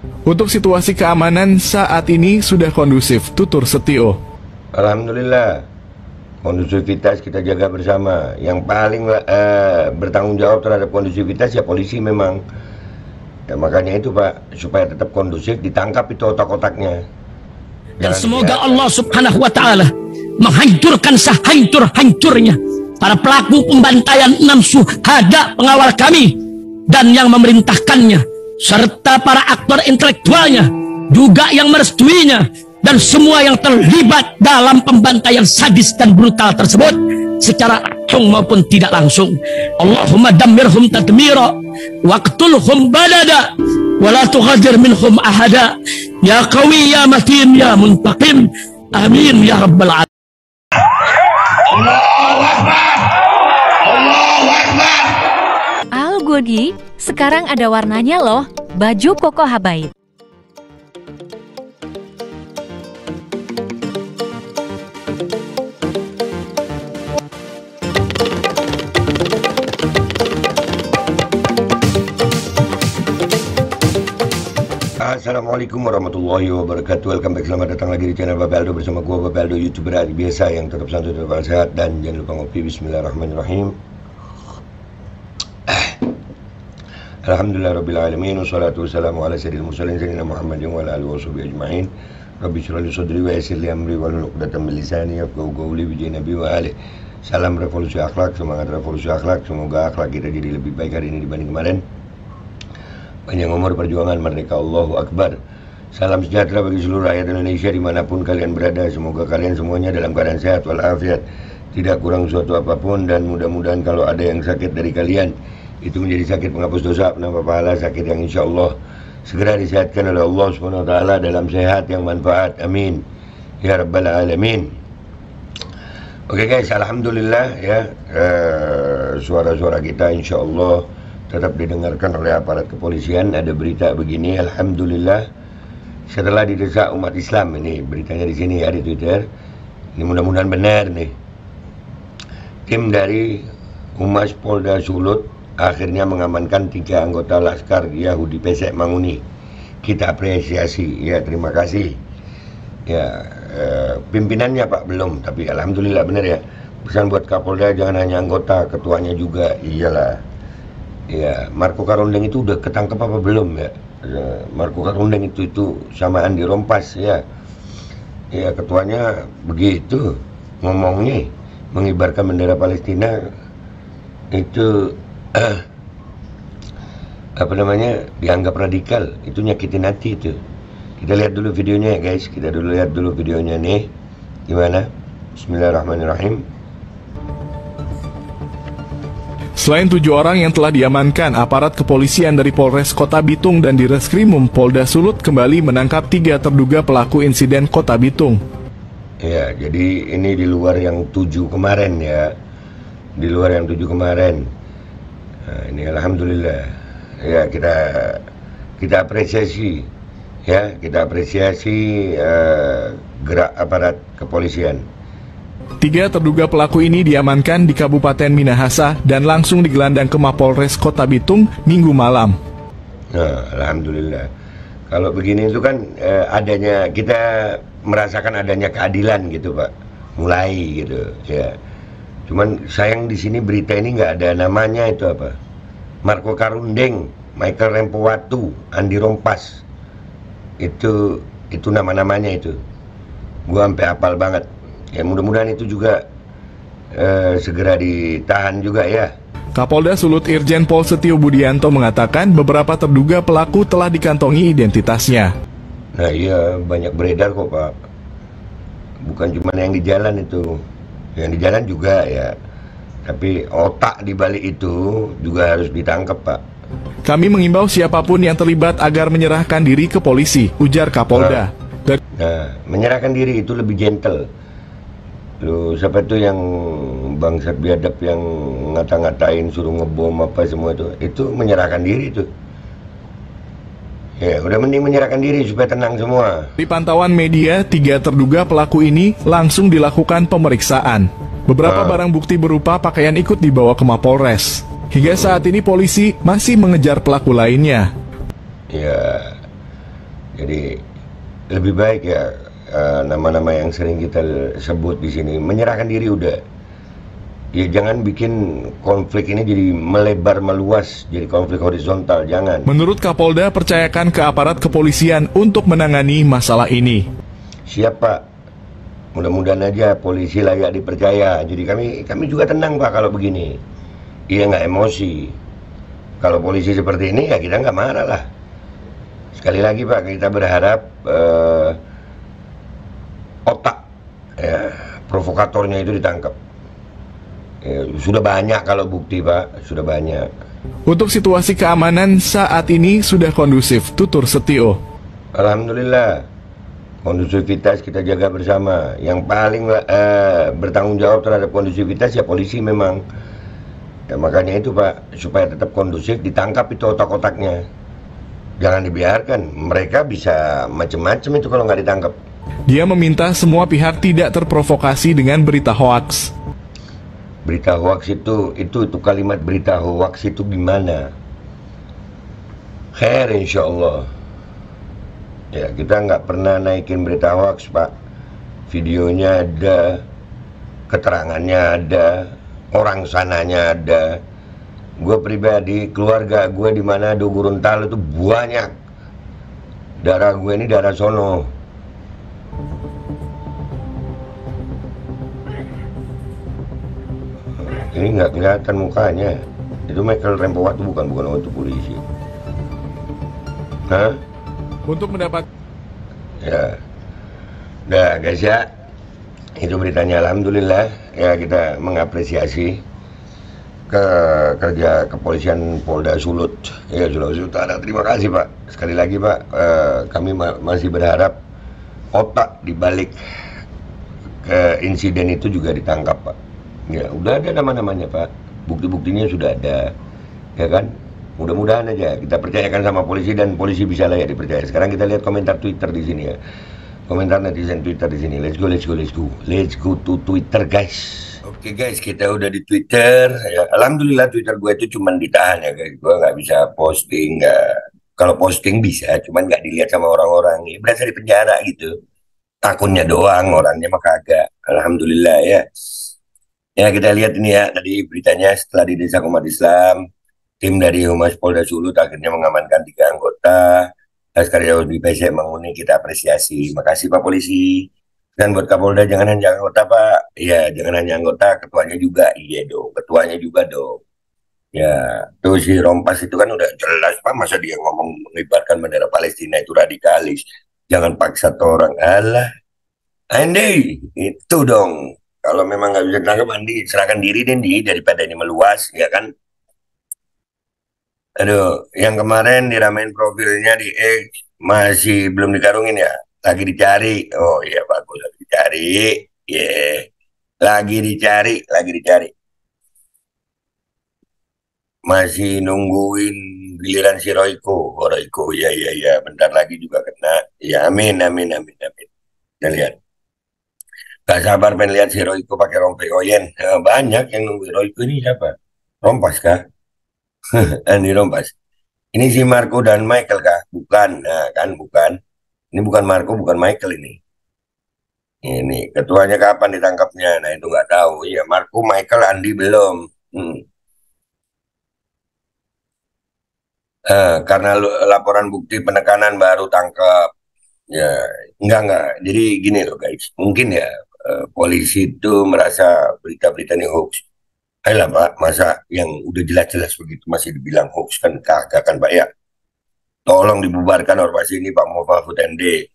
Untuk situasi keamanan saat ini sudah kondusif, tutur Setio. Alhamdulillah, kondusivitas kita jaga bersama. Yang paling bertanggung jawab terhadap kondusivitas ya polisi memang. Ya, makanya itu Pak, supaya tetap kondusif, ditangkap itu otak-otaknya. Dan semoga Allah Subhanahu wa Ta'ala menghancurkan sehancur-hancurnya para pelaku pembantaian 6 syuhada pengawal kami dan yang memerintahkannya, serta para aktor intelektualnya juga yang merestuinya, dan semua yang terlibat dalam pembantaian sadis dan brutal tersebut secara langsung maupun tidak langsung. Allahumma dammirhum tadmira waqtulhum balada wala tughadir minhum ahada ya qawi ya matin ya muntaqim amin ya rabbal alamin. Allahu Akbar, Allahu Akbar. Al Godi, sekarang ada warnanya loh, baju koko habaib. Assalamualaikum warahmatullahi wabarakatuh. Welcome back, selamat datang lagi di channel Bapak Aldo bersama gua Bapak Aldo, YouTuber hari biasa yang tetap santai, tetap sehat, dan jangan lupa ngopi. Bismillahirrahmanirrahim. Alhamdulillah rabbil alamin, wassalatu wassalamu ala sayyidil mursalin sayyidina Muhammadin wa ala alihi washabihi ajma'in. Rabbi shrah li sadri wa yassir li amri wahlul 'uqdatam min lisani yafqahu qawli bi nabi wa alihi. Salam revolusi akhlak, semangat revolusi akhlak. Semoga akhlak kita jadi lebih baik hari ini dibanding kemarin. Panjang umur, perjuangan, merdeka, Allahu Akbar. Salam sejahtera bagi seluruh rakyat Indonesia dimanapun kalian berada. Semoga kalian semuanya dalam keadaan sehat walafiat, tidak kurang suatu apapun, dan mudah-mudahan kalau ada yang sakit dari kalian, itu menjadi sakit penghapus dosa, penambah pahala, sakit yang insya Allah segera disehatkan oleh Allah SWT dalam sehat yang manfaat. Amin ya rabbal alamin. Oke guys, alhamdulillah ya, suara-suara kita insya Allah tetap didengarkan oleh aparat kepolisian. Ada berita begini, alhamdulillah, setelah didesak umat Islam, ini beritanya di sini ya di Twitter. Ini mudah-mudahan benar nih. Tim dari Humas Polda Sulut akhirnya mengamankan 3 anggota Laskar Yahudi Pesek Manguni. Kita apresiasi ya, terima kasih. Ya, pimpinannya Pak belum, tapi alhamdulillah benar ya. Pesan buat Kapolda, jangan hanya anggota, ketuanya juga. Iyalah. Ya, Marco Karundeng itu udah ketangkep apa belum ya? Marco Karundeng itu samaan dirompas ya. Ya, ketuanya begitu ngomongnya, mengibarkan bendera Palestina itu apa namanya, dianggap radikal, itu nyakitin hati itu. Kita lihat dulu videonya ya guys, kita lihat dulu videonya nih, gimana? Bismillahirrahmanirrahim. Selain 7 orang yang telah diamankan, aparat kepolisian dari Polres Kota Bitung dan Direskrimum Polda Sulut kembali menangkap 3 terduga pelaku insiden Kota Bitung. Ya, jadi ini di luar yang 7 kemarin ya, di luar yang 7 kemarin. Nah, ini alhamdulillah ya, kita apresiasi ya, kita apresiasi gerak aparat kepolisian. 3 terduga pelaku ini diamankan di Kabupaten Minahasa dan langsung digelandang ke Mapolres Kota Bitung Minggu malam. Nah, alhamdulillah. Kalau begini itu kan adanya, kita merasakan adanya keadilan gitu Pak, mulai gitu ya. Cuman sayang di sini berita ini nggak ada namanya, itu apa? Marco Karundeng, Michael Rempowatu, Andi Rompas. Itu nama-namanya itu. Gua sampai hafal banget. Ya, mudah-mudahan itu juga segera ditahan juga ya. Kapolda Sulut Irjen Pol Setio Budianto mengatakan beberapa terduga pelaku telah dikantongi identitasnya. Nah iya, banyak beredar kok Pak. Bukan cuma yang di jalan itu, yang di jalan juga ya. Tapi otak di balik itu juga harus ditangkap Pak. Kami mengimbau siapapun yang terlibat agar menyerahkan diri ke polisi, ujar Kapolda. Nah, menyerahkan diri itu lebih gentle. Loh, siapa tuh yang bangsat biadab yang ngata-ngatain suruh ngebom apa semua itu menyerahkan diri itu. Ya, udah mending menyerahkan diri supaya tenang semua. Di pantauan media, 3 terduga pelaku ini langsung dilakukan pemeriksaan. Beberapa barang bukti berupa pakaian ikut dibawa ke Mapolres. Hingga saat ini polisi masih mengejar pelaku lainnya. Ya, Jadi lebih baik ya nama-nama yang sering kita sebut di sini menyerahkan diri udah. Ya jangan bikin konflik ini jadi melebar meluas, jadi konflik horizontal, jangan. Menurut Kapolda, percayakan ke aparat kepolisian untuk menangani masalah ini. Siap Pak, mudah-mudahan aja polisi layak dipercaya. Jadi kami juga tenang Pak kalau begini. Iya nggak emosi. Kalau polisi seperti ini ya kita nggak marah lah. Sekali lagi Pak, kita berharap otak ya, provokatornya itu ditangkap. Ya, sudah banyak kalau bukti Pak, sudah banyak. Untuk situasi keamanan saat ini sudah kondusif, tutur Setio. Alhamdulillah, kondusivitas kita jaga bersama. Yang paling bertanggung jawab terhadap kondusivitas ya polisi memang. Ya, makanya itu Pak, supaya tetap kondusif ditangkap itu otak-otaknya. Jangan dibiarkan, mereka bisa macam-macam itu kalau nggak ditangkap. Dia meminta semua pihak tidak terprovokasi dengan berita hoaks. Berita hoaks itu kalimat berita hoaks itu gimana? Khair insya Allah. Ya kita nggak pernah naikin berita hoaks Pak. Videonya ada, keterangannya ada, orang sananya ada. Gue pribadi, keluarga gue di Manado, Gorontalo itu banyak. Darah gue ini darah sono. Ini nggak kelihatan mukanya. Itu Michael Rempowat itu bukan untuk polisi. Hah? Untuk mendapat Ya. Udah guys ya. Itu beritanya, alhamdulillah ya, kita mengapresiasi kerja kepolisian Polda Sulut ya, Sulawesi Utara. Terima kasih Pak. Sekali lagi Pak, kami masih berharap otak dibalik ke insiden itu juga ditangkap Pak. Ya, udah ada nama-namanya Pak. Bukti-buktinya sudah ada. Ya kan? Mudah-mudahan aja kita percayakan sama polisi dan polisi bisa layak dipercaya. Sekarang kita lihat komentar Twitter di sini ya. Komentar netizen Twitter di sini. Let's go. Let's go to Twitter guys. Oke guys, kita udah di Twitter. Ya, alhamdulillah Twitter gue itu cuman ditahan ya guys. Gue nggak bisa posting. Kalau posting bisa, cuman nggak dilihat sama orang-orang. Ya, berasa di penjara gitu. Akunnya doang, orangnya mah kagak. Alhamdulillah ya. Ya kita lihat ini ya, tadi beritanya setelah didesak umat Islam, tim dari Humas Polda Sulut akhirnya mengamankan 3 anggota. Laskar Yaudi PC Manguni kita apresiasi. Makasih Pak Polisi. Dan buat Kapolda jangan hanya anggota Pak. Iya jangan hanya anggota, ketuanya juga. Iya dong, ketuanya juga dong. Ya, tuh si Rompas itu kan udah jelas Pak, masa dia ngomong mengibarkan bendera Palestina itu radikalis. Jangan paksa orang. Alah, Andi, itu dong. Kalau memang nggak bisa ditangkap, Andi serahkan diri Dendi daripada ini meluas, ya kan? Aduh, yang kemarin diramein profilnya di X masih belum dikarungin ya, lagi dicari. Oh iya bagus, lagi dicari, yeah. lagi dicari. Masih nungguin giliran si Royko. Oh, Royko, ya, bentar lagi juga kena. Ya amin. Kita lihat. Gak sabar pengen lihat si Royko pakai rompi oyen. Banyak yang nunggu Royko ini siapa? Rompas kah? Andi Rompas. Ini si Marco dan Michael kah? Bukan, nah, kan bukan. Ini bukan Marco, bukan Michael ini. Ini ketuanya kapan ditangkapnya? Nah itu nggak tahu. Ya Marco, Michael, Andi belum. Karena laporan bukti penekanan baru tangkap. Ya enggak. Jadi gini loh guys. Mungkin ya. Polisi itu merasa berita-berita ini hoax. Ayolah Pak, masa yang udah jelas-jelas begitu masih dibilang hoax kan kagak kan Pak ya. Tolong dibubarkan ormas ini Pak Mahfud MD.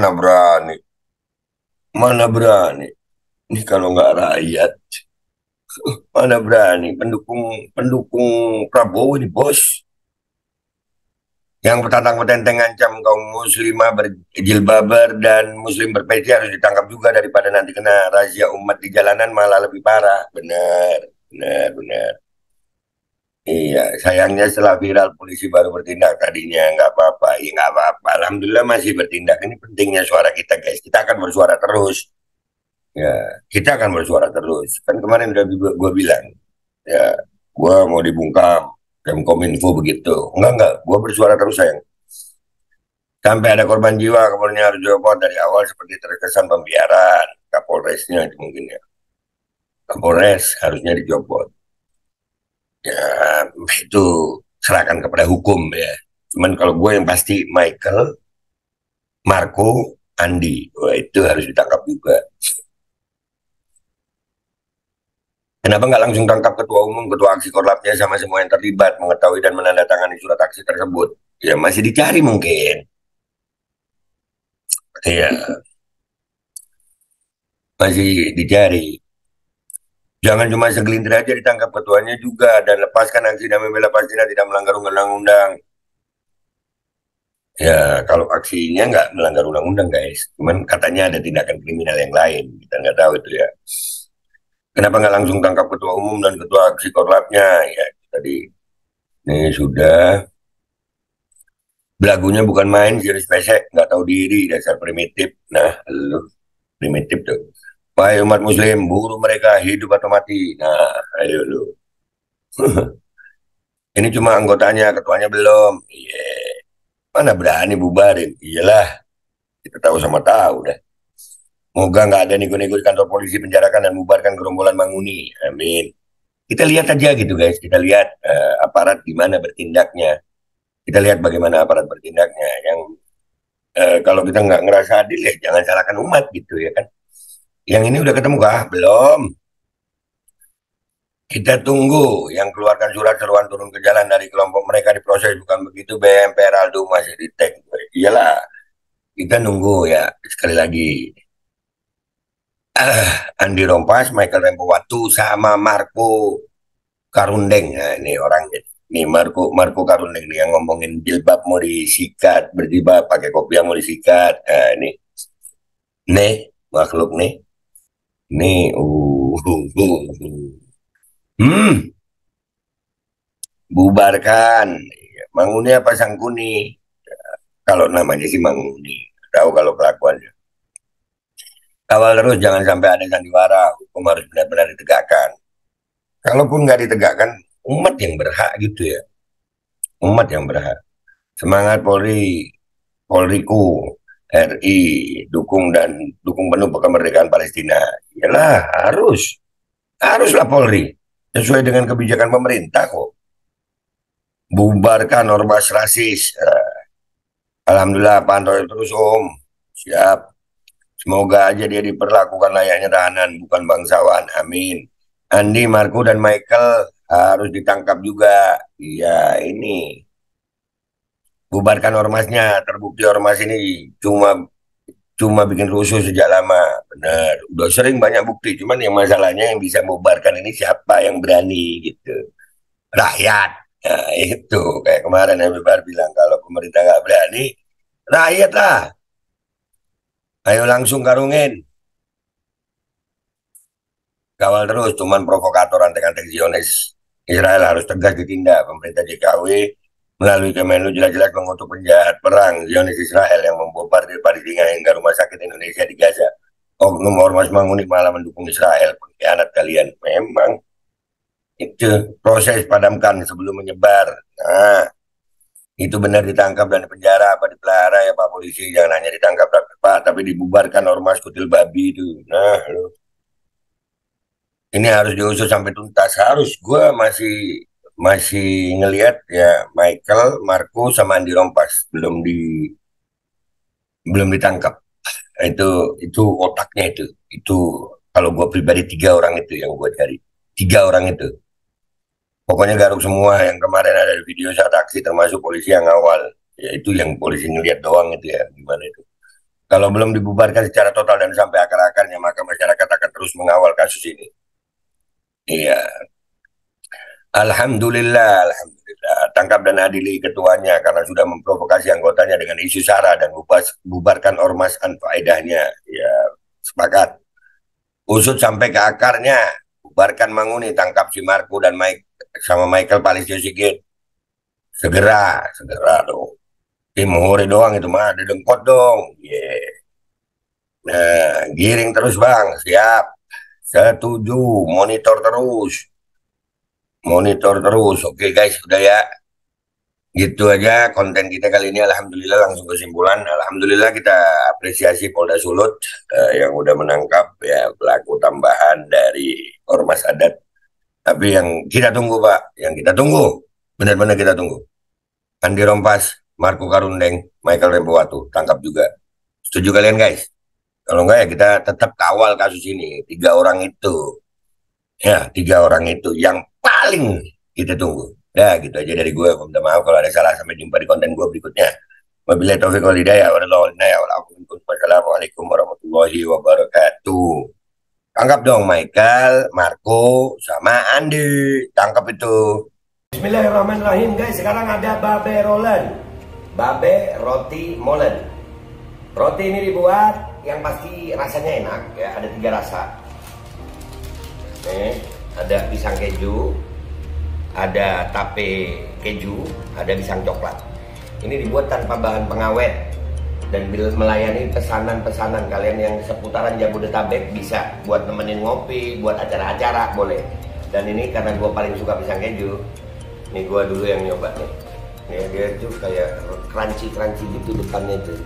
Mana berani. Ini kalau nggak rakyat, mana berani pendukung Prabowo ini bos. Yang petantang-petenteng ngancam kaum muslimah berjilbaber dan muslim berpeci harus ditangkap juga daripada nanti kena razia umat di jalanan malah lebih parah. Benar. Iya, sayangnya setelah viral polisi baru bertindak, tadinya nggak apa-apa. Ya nggak apa-apa, alhamdulillah masih bertindak. Ini pentingnya suara kita guys, kita akan bersuara terus. Ya, kita akan bersuara terus. Kan kemarin udah gue bilang, ya, gue mau dibungkam. Kemkominfo begitu. Enggak, gue bersuara terus sayang. Sampai ada korban jiwa, Kapolresnya harus dicopot dari awal seperti terkesan pembiaran. Kapolresnya itu mungkin ya. Kapolres harusnya dicopot. Ya, itu serahkan kepada hukum ya. Cuman kalau gue yang pasti Michael, Marco, Andi, wah itu harus ditangkap juga. Kenapa nggak langsung tangkap ketua umum, ketua aksi korlapnya sama semua yang terlibat mengetahui dan menandatangani surat aksi tersebut? Ya masih dicari mungkin. Iya, masih dicari. Jangan cuma segelintir aja ditangkap ketuanya juga dan lepaskan aksi dan membela Palestina tidak melanggar undang-undang. Ya, kalau aksinya nggak melanggar undang-undang, guys. Cuman katanya ada tindakan kriminal yang lain. Kita nggak tahu itu ya. Kenapa nggak langsung tangkap ketua umum dan ketua aksi korlapnya? Ya, tadi ini sudah. Belagunya bukan main, serius pesek, nggak tahu diri, dasar primitif. Nah, lu primitif tuh. Wahai umat muslim, buruh mereka hidup atau mati. Nah, ayo lu. Ini cuma anggotanya, ketuanya belum. Iya. Mana berani bubarin? Iyalah, kita tahu sama tahu dah. Moga nggak ada nego-nego di kantor polisi, penjarakan dan bubarkan gerombolan Manguni. Amin. Kita lihat aja gitu guys, kita lihat aparat gimana bertindaknya. Kita lihat bagaimana aparat bertindaknya. Yang kalau kita nggak ngerasa adil ya jangan salahkan umat gitu ya kan. Yang ini udah ketemu kah? Belum. Kita tunggu yang keluarkan surat seruan turun ke jalan dari kelompok mereka diproses, bukan begitu BMPR Aldo masih di tag. Iyalah, kita nunggu ya sekali lagi. Andi Rompas, Michael Rempowatu sama Marco Karundeng. Nah, ini orangnya. Nih Marco Karundeng nih yang ngomongin jilbab mau disikat, berjilbab pakai kopiah mau disikat. Nah, ini. Nih, makhluk nih. Nih, Hmm, bubarkan. Manguni apa Sangkuni? Kalau namanya sih Manguni. Tahu kalau kelakuannya. Kawal terus jangan sampai ada sandiwara. Hukum harus benar-benar ditegakkan. Kalaupun nggak ditegakkan, umat yang berhak gitu ya. Umat yang berhak. Semangat Polri, Polriku, RI, dukung penuh kemerdekaan Palestina. Yalah, haruslah Polri sesuai dengan kebijakan pemerintah kok. Bubarkan ormas rasis. Alhamdulillah pantau terus Om. Siap. Semoga aja dia diperlakukan layaknya tahanan, bukan bangsawan. Amin. Andi, Marco, dan Michael harus ditangkap juga. Iya, ini. Bubarkan ormasnya. Terbukti ormas ini cuma bikin rusuh sejak lama. Benar. Udah sering banyak bukti. Cuman yang masalahnya yang bisa membubarkan ini siapa yang berani gitu. Rakyat. Nah, itu kayak kemarin Habib Bahar bilang kalau pemerintah nggak berani, rakyat lah. Ayo langsung karungin. Kawal terus, cuman provokator antek-antek Zionis Israel harus tegas ditindak. Pemerintah JKW melalui Kemenlu jelas-jelas mengutuk penjahat perang Zionis Israel yang membombardir Palestina hingga rumah sakit Indonesia di Gaza. Oknum ormas Manguni malah mendukung Israel. Pengkhianat kalian. Memang itu proses padamkan sebelum menyebar. Nah, itu benar ditangkap dan dipenjara apa dipelihara ya Pak Polisi. Jangan hanya ditangkap Pak, tapi dibubarkan ormas kutil babi itu. Nah, ini harus diusut sampai tuntas. Harus gue masih ngelihat ya Michael, Marco sama Andi Rompas belum ditangkap. Itu otaknya itu kalau gue pribadi 3 orang itu yang gue cari. 3 orang itu. Pokoknya garuk semua yang kemarin ada di video saat aksi termasuk polisi yang awal. Ya itu yang polisi ngelihat doang itu ya gimana itu. Kalau belum dibubarkan secara total dan sampai akar-akarnya maka masyarakat akan terus mengawal kasus ini. Iya. Alhamdulillah. Tangkap dan adili ketuanya karena sudah memprovokasi anggotanya dengan isu SARA dan bubarkan ormas anfaedahnya. Ya, sepakat. Usut sampai ke akarnya. Bubarkan Manguni, tangkap si Marco dan sama Michael Palisio Sigit. Segera dong. Tim hore doang itu mah, ada dengkot dong. Yeah. Nah, giring terus Bang, siap. Setuju, monitor terus. Oke guys, udah ya. Gitu aja konten kita kali ini. Alhamdulillah, langsung kesimpulan. Alhamdulillah kita apresiasi Polda Sulut yang udah menangkap ya pelaku tambahan dari ormas adat. Tapi yang kita tunggu Pak, yang kita tunggu, benar-benar kita tunggu. Andi Rompas, Marco Karundeng, Michael Remboatu, tangkap juga. Setuju kalian guys? Kalau enggak ya kita tetap kawal kasus ini. 3 orang itu. Ya, 3 orang itu yang paling kita tunggu. Dah, gitu aja dari gue. Minta maaf kalau ada salah. Sampai jumpa di konten gue berikutnya. Wabillahi taufiq wal hidayah. Wassalamualaikum warahmatullahi wabarakatuh. Tangkap dong Michael, Marco, sama Andi. Tangkap itu. Bismillahirrahmanirrahim guys. Sekarang ada babe rolen. Babe roti molen. Roti ini dibuat yang pasti rasanya enak ya. Ada 3 rasa. Nih, ada pisang keju, ada tape keju, ada pisang coklat. Ini dibuat tanpa bahan pengawet dan melayani pesanan-pesanan kalian yang seputaran Jabodetabek, bisa buat nemenin ngopi, buat acara-acara boleh. Dan ini karena gue paling suka pisang keju, nih gue dulu yang nyoba nih. Nih dia tuh kayak crunchy gitu depannya tuh.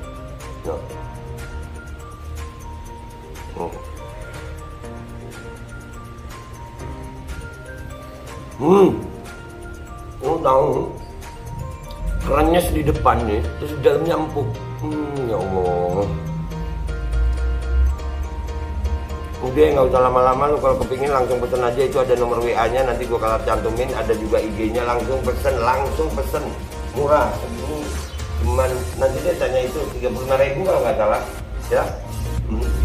Tahu kerannya di depan nih, terus di dalamnya empuk. Ya Allah. Udah nggak usah lama-lama, lu kalau kepingin langsung pesen aja, itu ada nomor WA-nya, nanti gua kalau cantumin, ada juga IG-nya, langsung pesen, murah segini, cuman nanti dia tanya itu 35.000 kalau nggak salah, ya.